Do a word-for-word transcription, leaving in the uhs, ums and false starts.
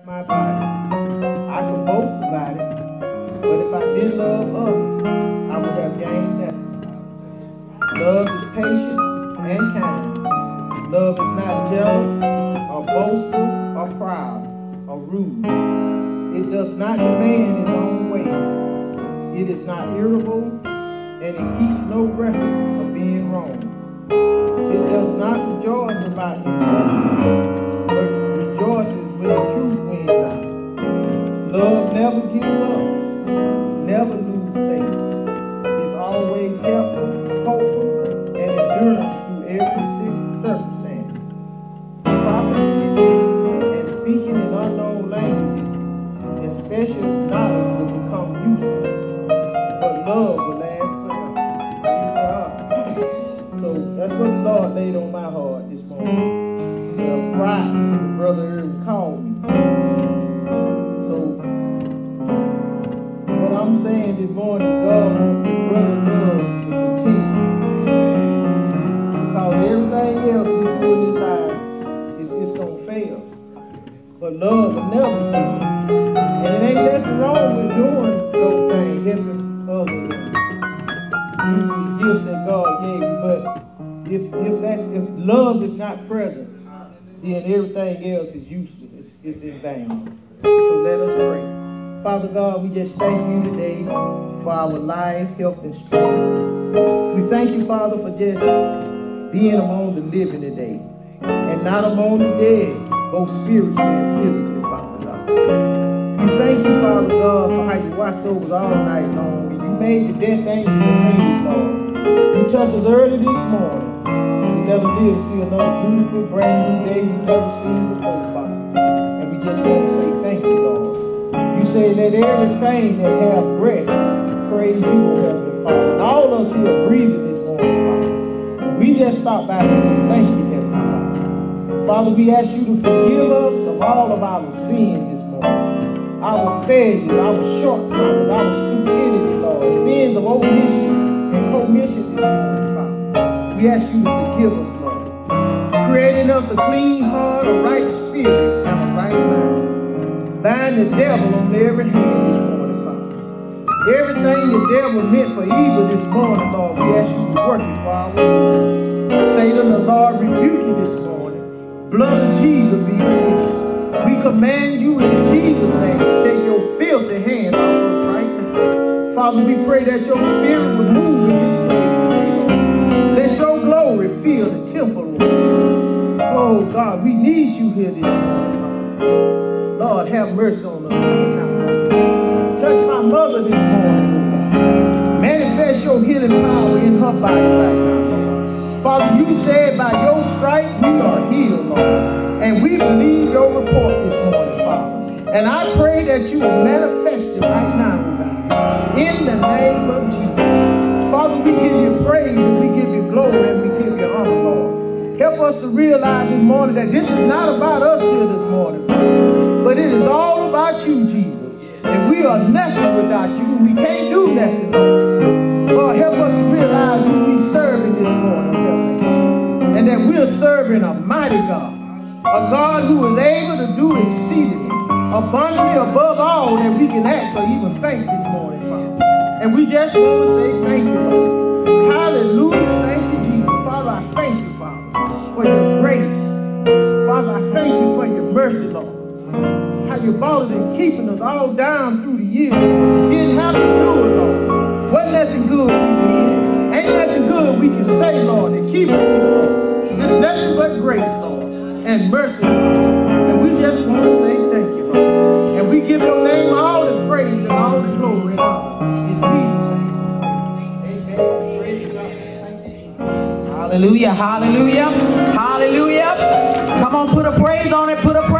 my body. I could boast about it, but if I didn't love others, I would have gained nothing. Love is patient and kind. Love is not jealous or boastful or proud or rude. It does not demand its own way. It is not irritable, and it keeps no record of being wrong. It does not rejoice about injustice, but rejoices when the truth wins out. Love never gives up, never loses faith. It's always helpful, hopeful, and endurance through every circumstance. Prophecy and speaking in unknown languages, especially knowledge, will become useless, but love will last forever. So that's what the Lord laid on my heart this morning. Uh, Friday, Brother Irvin called me. So what I'm saying this morning, God wants the brother love to continue. Because everything else we do in this life is it's gonna fail. But love will never fail. And it ain't nothing wrong with doing those things, helping others. Using the gifts that God gave you, but if if that's if love is not present, then everything else is useless. It's, it's in vain. So let us pray. Father God, we just thank you today for our life, health, and strength. We thank you, Father, for just being among the living today, and not among the dead, both spiritually and physically, Father God. We thank you, Father God, for how you watched over us all night long. You made the death angels amazing, Lord. You touched us early this morning. We never did see another beautiful, brand new day we've never seen before, Father. And we just want to say thank you, Lord. You say let everything that have breath praise you, O Heavenly Father. And all of us here are breathing this morning, Father. And we just stopped by to say thank you, Heavenly Father. Father, we ask you to forgive us of all of our sins this morning. Our failures, our shortcomings, our stupidity, Lord. Sins of omission and commission this morning, Father. We ask you to forgive us, Lord. Creating us a clean heart, a right spirit, and a right mind. Bind the devil on every hand this morning, Father. Everything the devil meant for evil this morning, Lord, we ask you to work it for our good. Satan, the Lord, rebuke you this morning. Blood of Jesus be released. We command you in Jesus' name to take your filthy hand off us right now. Father, we pray that your spirit will move in this place today. Let your glory fill the temple, Lord. Oh, God, we need you here this morning, Father. Lord, have mercy on us right now. Touch my mother this morning, Lord. Manifest your healing power in her body right now, Lord. Father, you said by your stripes we are healed, Lord. And we believe your report this morning, Father. And I pray that you will manifest it right now, God. In the name of Jesus. Father, we give you praise and we give you glory and we give you honor, Lord. Help us to realize this morning that this is not about us here this morning, Father, but it is all about you, Jesus. And we are nothing without you. We can't do nothing, Lord. Lord, help us to realize who we serve in this morning, Lord. And that we are serving a mighty God. A God who is able to do exceedingly, abundantly above all that we can ask or even think this morning, Father. And we just want to say thank you, Lord. Hallelujah. Thank you, Jesus. Father, I thank you, Father, for your grace. Father, I thank you for your mercy, Lord. How you brought us and keeping us all down through the years. You didn't have to do it, Lord. Wasn't nothing good we did. Ain't nothing good we can say, Lord, to keep us, Lord. It's nothing but grace, Lord. And mercy, and we just want to say thank you, Lord. And we give your name all the praise and all the glory and honor. In Jesus' name, amen. Praise God. Hallelujah, hallelujah, hallelujah. Come on, put a praise on it, put a